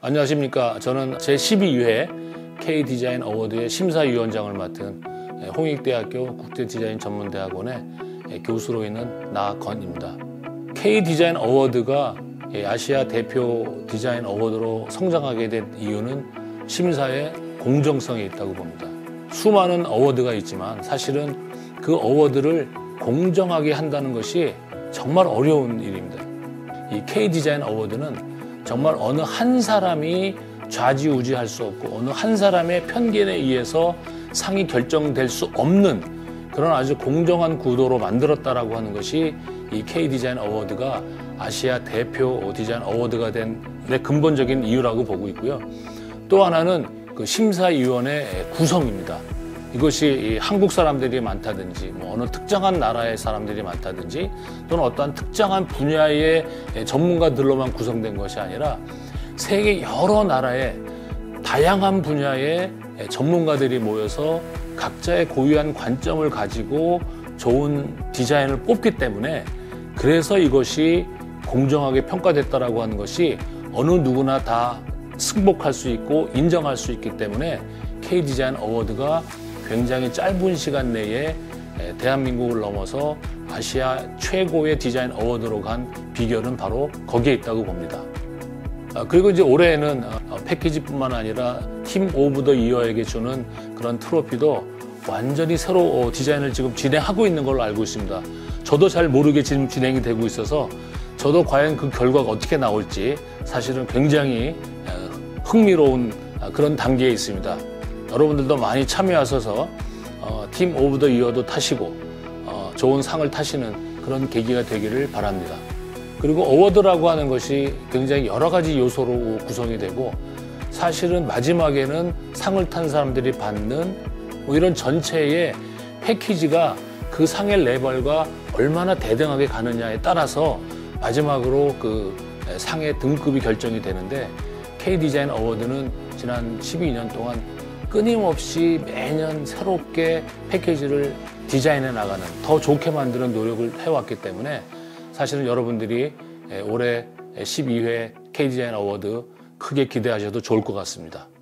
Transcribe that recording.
안녕하십니까. 저는 제12회 K디자인 어워드의 심사위원장을 맡은 홍익대학교 국제디자인전문대학원의 교수로 있는 나건입니다. K디자인 어워드가 아시아 대표 디자인 어워드로 성장하게 된 이유는 심사의 공정성에 있다고 봅니다. 수많은 어워드가 있지만 사실은 그 어워드를 공정하게 한다는 것이 정말 어려운 일입니다. 이 K디자인 어워드는 정말 어느 한 사람이 좌지우지할 수 없고 어느 한 사람의 편견에 의해서 상이 결정될 수 없는 그런 아주 공정한 구도로 만들었다라고 하는 것이 이 K디자인 어워드가 아시아 대표 디자인 어워드가 된 근본적인 이유라고 보고 있고요. 또 하나는 그 심사위원회 구성입니다. 이것이 한국 사람들이 많다든지 어느 특정한 나라의 사람들이 많다든지 또는 어떠한 특정한 분야의 전문가들로만 구성된 것이 아니라 세계 여러 나라의 다양한 분야의 전문가들이 모여서 각자의 고유한 관점을 가지고 좋은 디자인을 뽑기 때문에 그래서 이것이 공정하게 평가됐다라고 하는 것이 어느 누구나 다 승복할 수 있고 인정할 수 있기 때문에 K디자인 어워드가 굉장히 짧은 시간 내에 대한민국을 넘어서 아시아 최고의 디자인 어워드로 간 비결은 바로 거기에 있다고 봅니다. 그리고 이제 올해에는 패키지뿐만 아니라 팀 오브 더 이어에게 주는 그런 트로피도 완전히 새로 디자인을 지금 진행하고 있는 걸로 알고 있습니다. 저도 잘 모르게 지금 진행이 되고 있어서 저도 과연 그 결과가 어떻게 나올지 사실은 굉장히 흥미로운 그런 단계에 있습니다. 여러분들도 많이 참여하셔서 팀 오브 더 이어도 타시고 좋은 상을 타시는 그런 계기가 되기를 바랍니다. 그리고 어워드라고 하는 것이 굉장히 여러 가지 요소로 구성이 되고 사실은 마지막에는 상을 탄 사람들이 받는 이런 전체의 패키지가 그 상의 레벨과 얼마나 대등하게 가느냐에 따라서 마지막으로 그 상의 등급이 결정이 되는데 K디자인 어워드는 지난 12년 동안 끊임없이 매년 새롭게 패키지를 디자인해 나가는 더 좋게 만드는 노력을 해왔기 때문에 사실은 여러분들이 올해 12회 K디자인 어워드 크게 기대하셔도 좋을 것 같습니다.